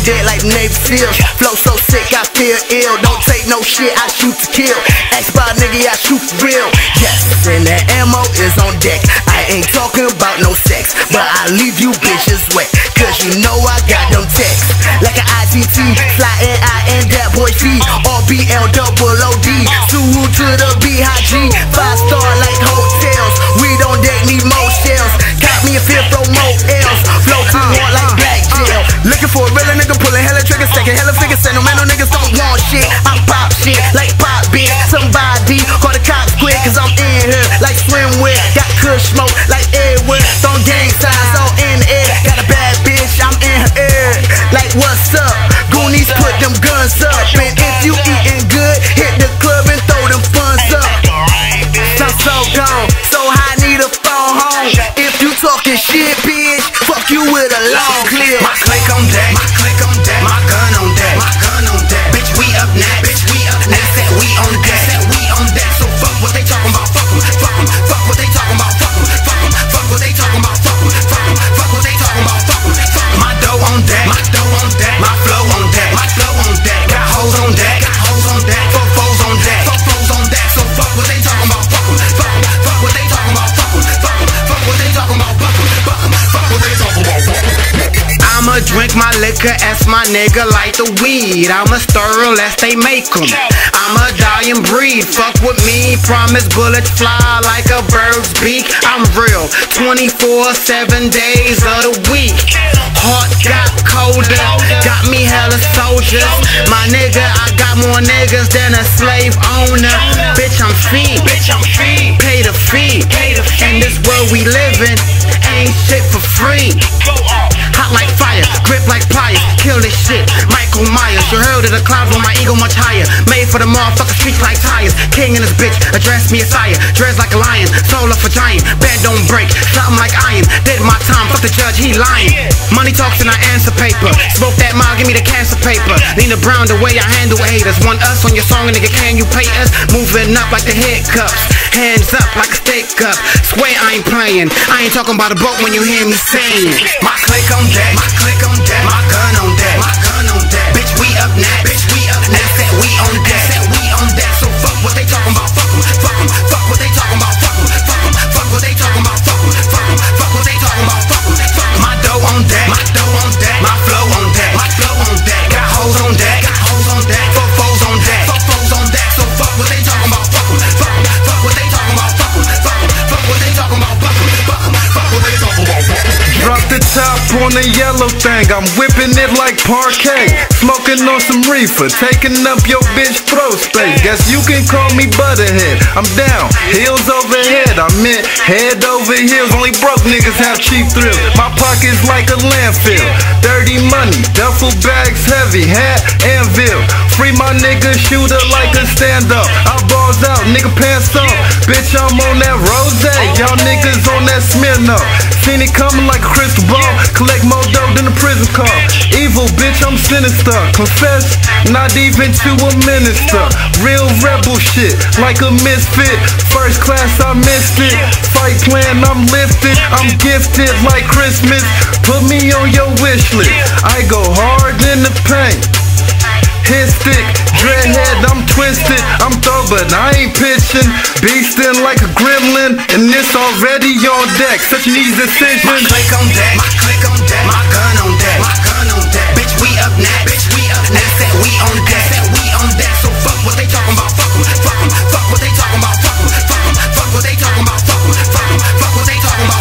deck like Navy SEALs. Flow so sick, I feel ill. Don't take no shit, I shoot to kill. X-Spot nigga, I shoot for real. Yes, and the ammo is on deck. I ain't talking about no sex, but I leave you bitches wet, cause you know I got them texts. Like an ITT, fly N-I and that boy C, RBL-double-O-D. Suwu to the B-High-G, 5-star like hotels. We don't deck, need more shells. Caught me a fifth row motels. Flow too hard like black jail. Looking for a real nigga, pulling hella triggers, stacking hella figures. Say no man, no niggas don't want shit. I pop shit like pop bitch. Somebody call the cops quick, cause I'm in here like swimwear. Got kush smoke like everywhere. Throwing gang signs all in the air. Got a bad bitch, I'm in her ear. Like what's up? Goonies put them guns up. And if you eating good, hit the club and throw them funds up. I'm so gone, so high, need a phone home. If you talking shit, bitch, fuck you with a long clip. My click on deck, my click on deck, my gun on deck, my gun on deck. Bitch, we up next, bitch, we up next. That we on deck, that we on deck. So fuck what they talking about, fuck them, fuck them, fuck what they talking about, fuck them, fuck them, fuck what they talking about, fuck them, fuck them, fuck what they talking about, fuck them, fuck them. My dough on deck, my dough on deck, my flow on deck, my flow on deck. Got hoes on deck, got hoes on deck, four foes on deck, four foes on deck. So fuck what they talking about, fuck them, fuck them, fuck what they talking about, fuck them, fuck them, fuck what they talking about, fuck them, fuck them, fuck what they talking about, fuck them. I'ma drink my liquor as my nigga like the weed. I'ma stir less they make 'em. I'm a dying breed, fuck with me. Promise bullets fly like a bird's beak. I'm real, 24/7 days of the week. Heart got colder, got me hella soldiers. My nigga, I got more niggas than a slave owner. Bitch, I'm free, pay the fee. And this world we livin' ain't shit for free. Hot like fire, grip like pliers, kill this shit. Michael Myers, you heard of the clouds with my ego much higher. Made for the motherfucker streets like tires. King in this bitch, address me as sire. Dress like a lion, soul of a giant. Bed don't break, something like iron. Did my time, fuck the judge, he lying. Money talks and I answer paper. Smoke that mile, give me the cancer paper. Nina Brown, the way I handle haters. Want us on your song, nigga, can you pay us? Moving up like the hiccups. Hands up like a stick up. Swear I ain't playing. I ain't talking about a boat when you hear me saying. My click on deck, my click on deck, my gun on deck, my gun on deck. Bitch, we up next, bitch, we up next. That we on deck, that we on deck. So fuck what they talking about, fuck them, fuck them, fuck what they talking about, fuck them, fuck them, fuck what they talking about, fuck them, fuck them, fuck what they talking about, fuck them, fuck them. My dough on deck, my dough on deck, my flow on deck, my flow on deck. Got hoes on deck, got hoes on deck, four foes on deck, four foes on deck. So fuck what they talking about, fuck them, fuck them, fuck what they talking about, fuck them, fuck them, fuck what they talking about, fuck them, fuck them, fuck what they talking about, fuck them. Drop the top on the yellow thing, I'm whipping it like parquet. Smoking on some reefer, taking up your bitch throat space. Guess you can call me Butterhead. I'm down, heels over head. I'm in head over heels. Only broke niggas have cheap thrills. My pocket's like a landfill. Dirty money, duffel bags heavy, hat, anvil. Free my nigga, shooter like a stand-up. I balls out, nigga pants on. Bitch, I'm on that rose. Y'all niggas on that Smirnoff. Seen it coming like a crystal ball. Collect more dough than a prison call. Evil bitch, I'm sinister. Confess, not even to a minister. Real rebel shit, like a misfit. First class, I missed it. Fight plan, I'm lifted. I'm gifted like Christmas. Put me on your wish list. I go hard in the paint. Hit stick, dreadhead, I'm twisted. I'm throw, but I ain't pitching. Beastin' like a gremlin, and this already on deck. Such an easy decision. My click on deck, my click on deck, my gun on deck, my gun on deck. Bitch, we up next, bitch, we up next. That we on deck, that we on deck. So fuck what they talking about, fuck them, fuck them, fuck what they talking about, fuck them, fuck them, fuck what they talking about, fuck them, fuck them, fuck what they talking about.